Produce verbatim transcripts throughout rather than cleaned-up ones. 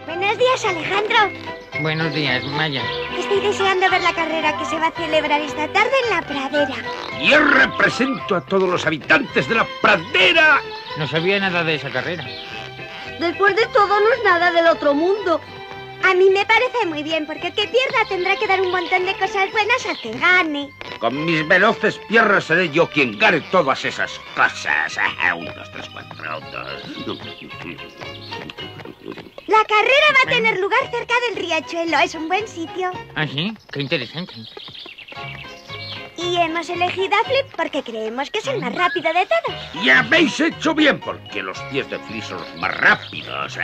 Buenos días, Alejandro. Buenos días, Maya. Estoy deseando ver la carrera que se va a celebrar esta tarde en la pradera. Yo represento a todos los habitantes de la pradera. No sabía nada de esa carrera. Después de todo, no es nada del otro mundo. A mí me parece muy bien, porque el que pierda tendrá que dar un montón de cosas buenas al que gane. Con mis veloces piernas seré yo quien gane todas esas cosas. Un, dos, tres, cuatro, dos. La carrera va a tener lugar cerca del riachuelo. Es un buen sitio. ¿Ah, sí? Qué interesante. Y hemos elegido a Flip porque creemos que es el más rápido de todos. Y habéis hecho bien, porque los pies de Flip son los más rápidos.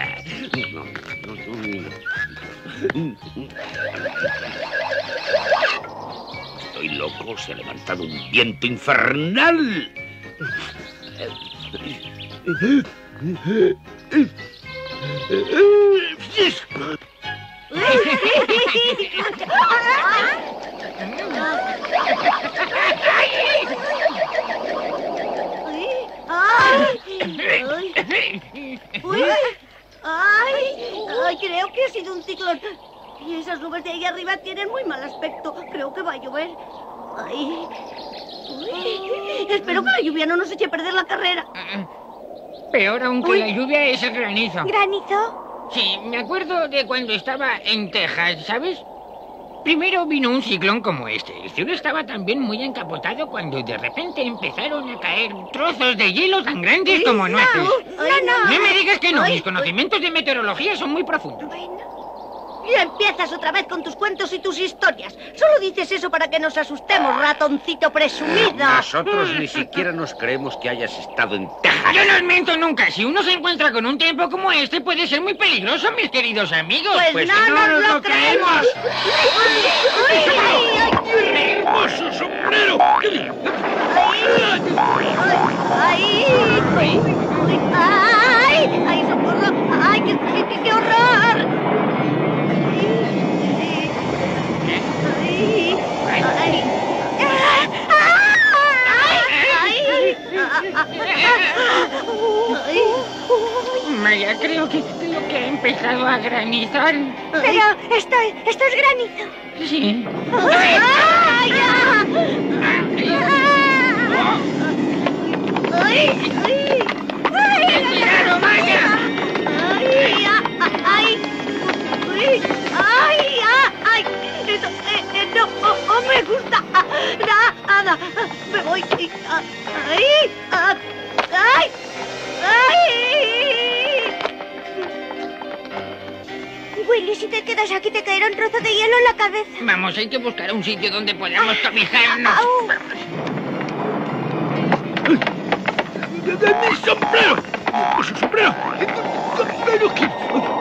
Estoy loco, se ha levantado un viento infernal. ¡Uy! ¡Ay! ¡Ay! Creo que ha sido un ciclón. Y esas nubes de ahí arriba tienen muy mal aspecto. Creo que va a llover. ¡Ay! Uy. Espero que la lluvia no nos eche a perder la carrera. Peor aún que Uy. la lluvia es el granizo. ¿Granizo? Sí, me acuerdo de cuando estaba en Texas, ¿sabes? Primero vino un ciclón como este. El cielo estaba también muy encapotado cuando de repente empezaron a caer trozos de hielo tan grandes como nueces. No, no. No me digas que no, Ay, mis conocimientos de meteorología son muy profundos. Bueno. Y empiezas otra vez con tus cuentos y tus historias. Solo dices eso para que nos asustemos, ratoncito presumido. Nosotros ni siquiera nos creemos que hayas estado en Texas. Yo no os miento nunca. Si uno se encuentra con un tiempo como este, puede ser muy peligroso, mis queridos amigos. Pues, Pues no, no nos nos lo lo creemos. ¡Hermoso sombrero! ¡Ay! ¡Ay! ¡Ay! ¡Ay, socorro! ¡Ay, qué, qué, qué horror! ¡Ay! ¡Ay! Maya, creo que, creo que ha empezado a granizar. Pero esto, esto es granizo. Sí. ¡Ay! ¡Ay! ¡Cuidado, Maya! ¡Ay! ¡Ay! ¡Ay! ¡Ay! Eso, eh, eh, no, oh, oh, me gusta. Nada. Me voy. ¡Ay! ¡Ay! ¡Ay! Willy, si te quedas aquí te caerá un trozo de hielo en la cabeza. Vamos, hay que buscar un sitio donde podamos cobijarnos. Au. ¡Mi sombrero! ¡Su sombrero! ¡Sombrero que...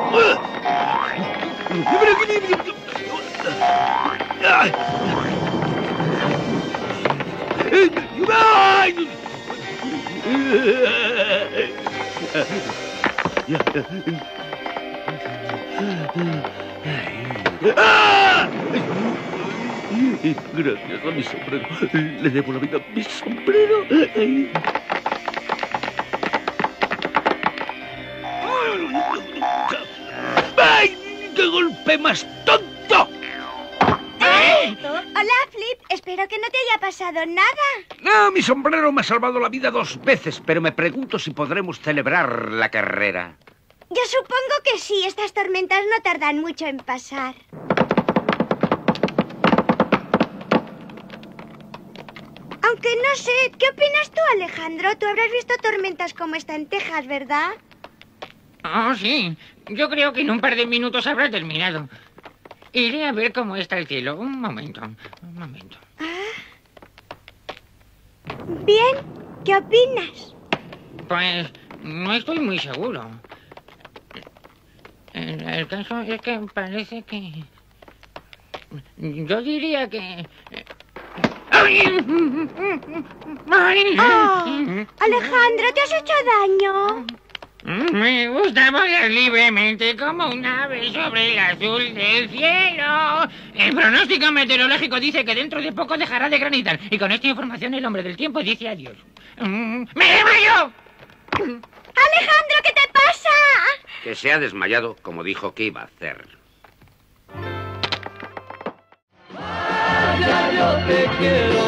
¡Ay! ¡Ah! Gracias a mi sombrero. Le debo la vida a mi sombrero. Ay. ¡Ay! ¡Qué golpe más tonto! ¿Eh? Hola, Flip. Espero que no te haya pasado nada. No, mi sombrero me ha salvado la vida dos veces, pero me pregunto si podremos celebrar la carrera. Yo supongo que sí. Estas tormentas no tardan mucho en pasar. Aunque no sé, ¿qué opinas tú, Alejandro? Tú habrás visto tormentas como esta en Texas, ¿verdad? Oh, sí. Yo creo que en un par de minutos habrá terminado. Iré a ver cómo está el cielo. Un momento, un momento. Ah. Bien, ¿qué opinas? Pues no estoy muy seguro. El, el caso es que parece que... Yo diría que... ¡Ay! ¡Ay! Oh, Alejandro, ¿te has hecho daño? Me gusta volar libremente como un ave sobre el azul del cielo. El pronóstico meteorológico dice que dentro de poco dejará de granizar. Y con esta información el hombre del tiempo dice adiós. ¡Me desmayo! Alejandro, ¿qué te pasa? pasa? Que se ha desmayado como dijo que iba a hacer. Vaya, yo te quiero.